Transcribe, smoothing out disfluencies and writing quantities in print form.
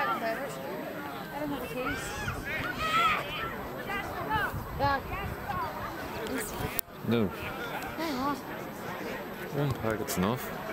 I don't have the keys. Yeah. No. Hey, what? One packet's enough.